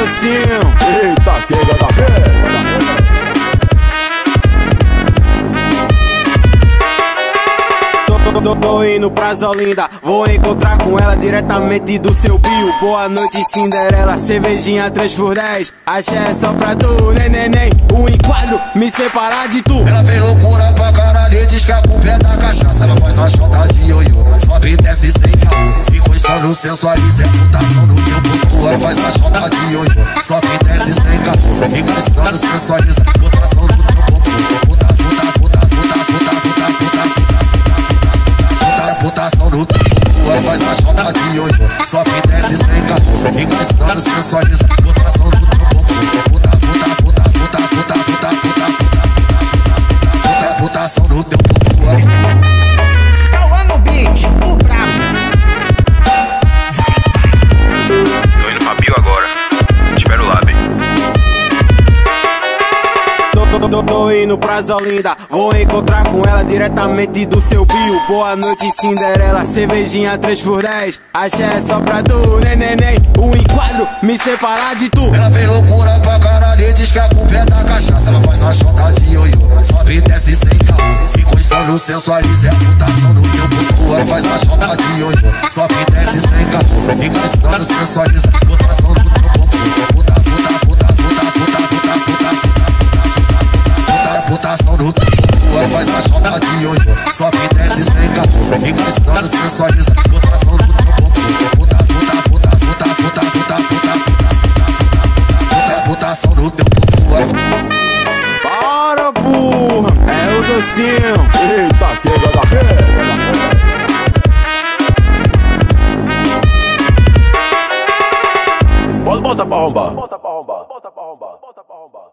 docinho. Eita, queira da Tô indo pra Zolinda, vou encontrar com ela diretamente do seu bio. Boa noite, Cinderela, cervejinha 3x10. Axé é só pra tu, neném. O enquadro, me separar de tu. Ela vem loucura pra caralho e diz que a culpa é da cachaça. Ela faz uma chota de ioiô, sobe e desce sem caô. Fica estourando, sensualiza, é putação no teu corpo. Ela faz uma chota de ioiô, sobe e desce sem caô. Fica estourando, sensualiza, putação no teu corpo. Putação no teu corpo. Ela faz uma chota de ioiô, sobe e desce sem caô. Fica estourando, sensualiza, putação no teu corpo. Putação no teu corpo. Cauã no beat, o brabo. Tô indo pra Bio agora. Espero lá, bem. Tô indo pra Zolinda, vou encontrar com ela diretamente do seu bio. Boa noite, Cinderela, cervejinha 3x10. Axé é só pra tu, neném. O enquadro, me separar de tu. Ela vem loucura pra caralho e diz que a culpa é da cachaça. Ela faz uma chota de ioiô, sobe e desce sem caô. Fica estourando, sensualiza, é putação no teu corpo. Ela faz uma chota de ioiô, sobe e desce sem caô. Fica estourando, sensualiza, putação no teu corpo. Putação no teu corpo. Ela faz uma chota de ioiô, sobe e desce sem caô. Fica estourando, sensualiza, putação no teu corpo. Putação no teu corpo. Bora, burra, é o docinho. Eita, queira da Bota pra arrombar.